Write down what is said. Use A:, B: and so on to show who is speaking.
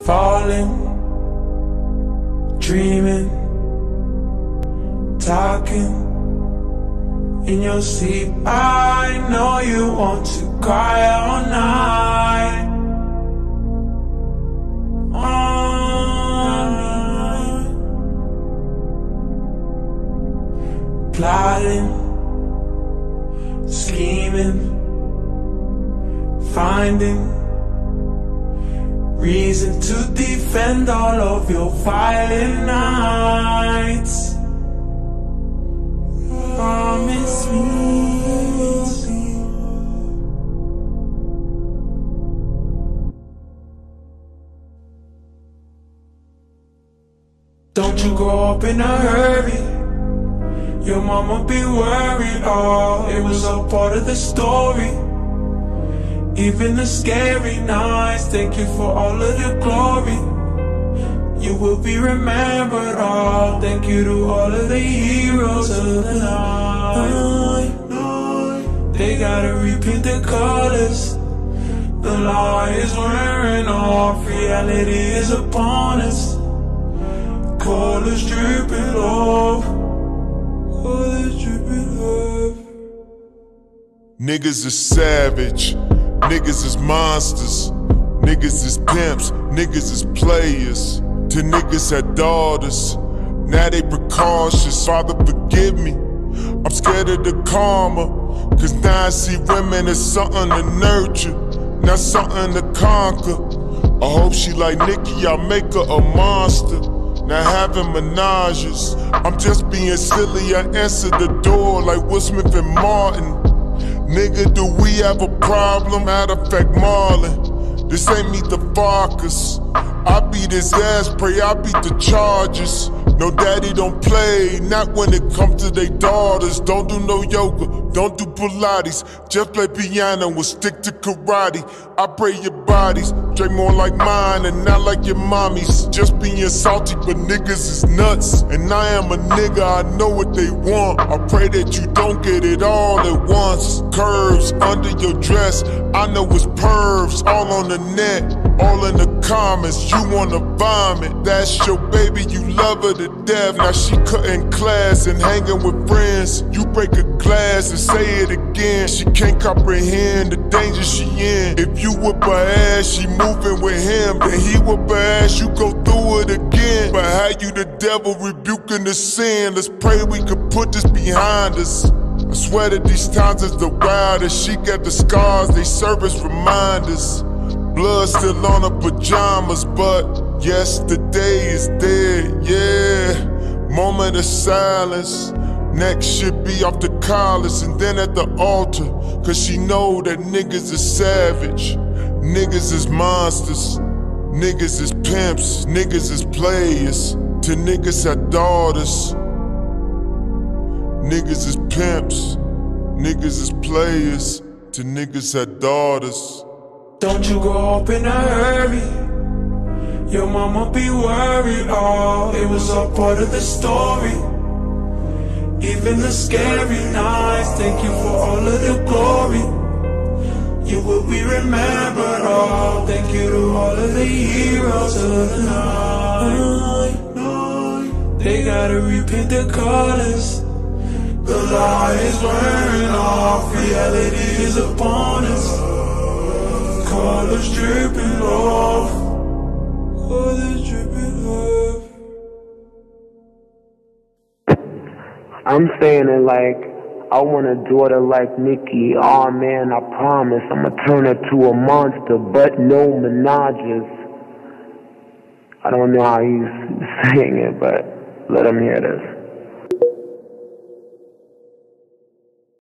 A: Fallin, dreamin, talkin in your sleep. I know you want to cry all night. Plottin, schemin, findin reason to defend all of your violent nights. Promise me. Don't you grow up in a hurry. Your mama be worried. Oh, it was all part of the story. Even the scary nights, thank you for all of the glory. You will be remembered, oh, thank you to all of the heroes of the night. They gotta repaint the colors. The light is wearing off, reality is upon us. Colors drippin off, colors drippin off.
B: Niggas is savage, niggas is monsters, niggas is pimps, niggas is players. To niggas had daughters, now they precautious. Father forgive me, I'm scared of the karma. Cause now I see women as something to nurture, not something to conquer. I hope she like Nicki, I'll make her a monster. Now having menages, I'm just being silly, I answer the door like Will Smith and Martin. Nigga, do we have a problem? Matter of fact, Marlon, this ain't Meet the Farkers. I beat his ass, pray I beat the charges. No daddy don't play, not when it comes to they daughters. Don't do no yoga, don't do Pilates. Just play piano and stick to karate. I pray your bodies drink more like mine and not like your mommy's. Just being salty, but niggas is nuts. And I am a nigga, I know what they want. I pray that you don't get it all at once. Curves under your dress, I know it's pervs. All on the net, all in the comments. You wanna vomit, that's your baby, you love her to death. Now she cutting class and hanging with friends. You break a glass and say it again. She can't comprehend the danger she in. If you whip her ass, she moving with him. Then he whip her ass, you go through it again. But how you the devil rebuking the sin? Let's pray we could put this behind us. I swear that these times is the wildest. She got the scars, they serve as reminders. Blood still on her pajamas, but yesterday is dead, yeah. Moment of silence. Next should be off the collars and then at the altar. Cause she know that niggas is savage, niggas is monsters, niggas is pimps, niggas is players. To niggas had daughters, niggas is pimps, niggas is players. To niggas had daughters.
A: Don't you grow up in a hurry. Your mama be worried, oh, it was all part of the story. Even the scary nights, thank you for all of the glory. You will be remembered, oh, thank you to all of the heroes of the night. They gotta repaint the colors. The light is wearing off, reality is upon us. Colors drippin off, colors drippin off.
C: I'm saying it like, I want a daughter like Nicki. Oh man, I promise I'ma turn her to a monster, but no menages. I don't know how he's saying it, but let him hear this.